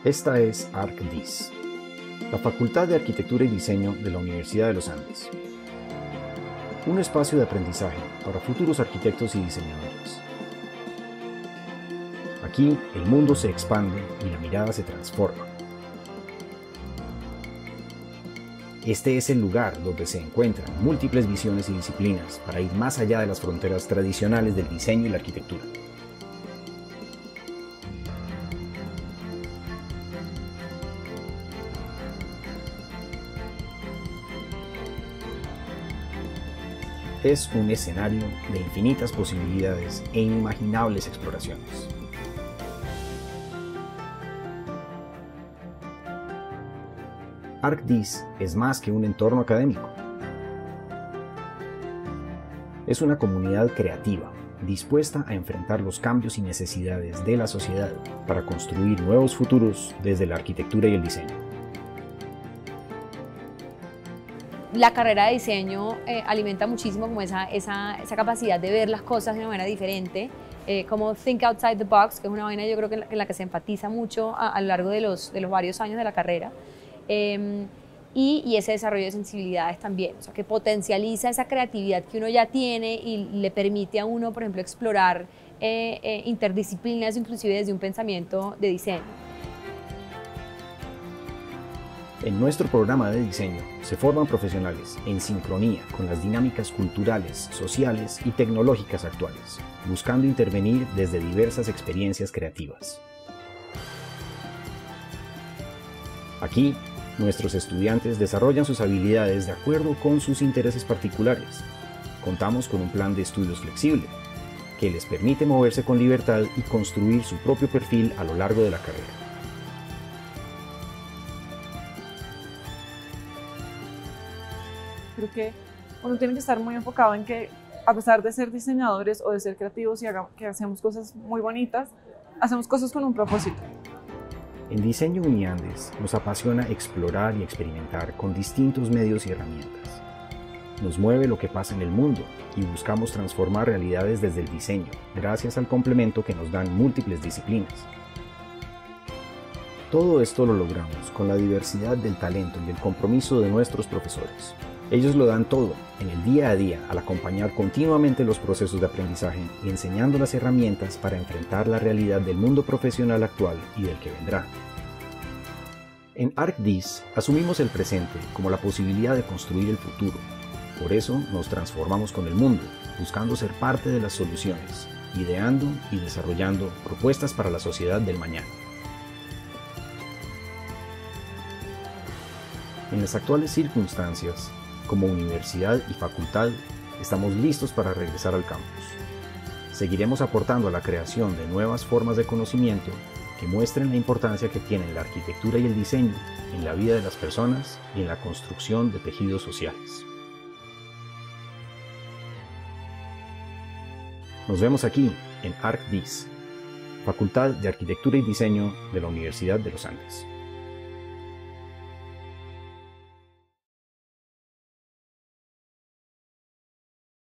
Esta es ArcDis, la Facultad de Arquitectura y Diseño de la Universidad de los Andes. Un espacio de aprendizaje para futuros arquitectos y diseñadores. Aquí el mundo se expande y la mirada se transforma. Este es el lugar donde se encuentran múltiples visiones y disciplinas para ir más allá de las fronteras tradicionales del diseño y la arquitectura. Es un escenario de infinitas posibilidades e inimaginables exploraciones. ArcDis es más que un entorno académico. Es una comunidad creativa, dispuesta a enfrentar los cambios y necesidades de la sociedad para construir nuevos futuros desde la arquitectura y el diseño. La carrera de diseño alimenta muchísimo como esa capacidad de ver las cosas de una manera diferente, como think outside the box, que es una vaina yo creo que en la que se enfatiza mucho a lo largo de los varios años de la carrera, y ese desarrollo de sensibilidades también, o sea, que potencializa esa creatividad que uno ya tiene y le permite a uno, por ejemplo, explorar interdisciplinas, inclusive desde un pensamiento de diseño. En nuestro programa de diseño se forman profesionales en sincronía con las dinámicas culturales, sociales y tecnológicas actuales, buscando intervenir desde diversas experiencias creativas. Aquí, nuestros estudiantes desarrollan sus habilidades de acuerdo con sus intereses particulares. Contamos con un plan de estudios flexible, que les permite moverse con libertad y construir su propio perfil a lo largo de la carrera. Creo que uno tiene que estar muy enfocado en que, a pesar de ser diseñadores o de ser creativos y que hacemos cosas muy bonitas, hacemos cosas con un propósito. En Diseño Uniandes nos apasiona explorar y experimentar con distintos medios y herramientas. Nos mueve lo que pasa en el mundo y buscamos transformar realidades desde el diseño, gracias al complemento que nos dan múltiples disciplinas. Todo esto lo logramos con la diversidad del talento y el compromiso de nuestros profesores. Ellos lo dan todo en el día a día al acompañar continuamente los procesos de aprendizaje y enseñando las herramientas para enfrentar la realidad del mundo profesional actual y del que vendrá. En ArcDis asumimos el presente como la posibilidad de construir el futuro. Por eso nos transformamos con el mundo, buscando ser parte de las soluciones, ideando y desarrollando propuestas para la sociedad del mañana. En las actuales circunstancias, como universidad y facultad, estamos listos para regresar al campus. Seguiremos aportando a la creación de nuevas formas de conocimiento que muestren la importancia que tienen la arquitectura y el diseño en la vida de las personas y en la construcción de tejidos sociales. Nos vemos aquí en ArcDis, Facultad de Arquitectura y Diseño de la Universidad de los Andes.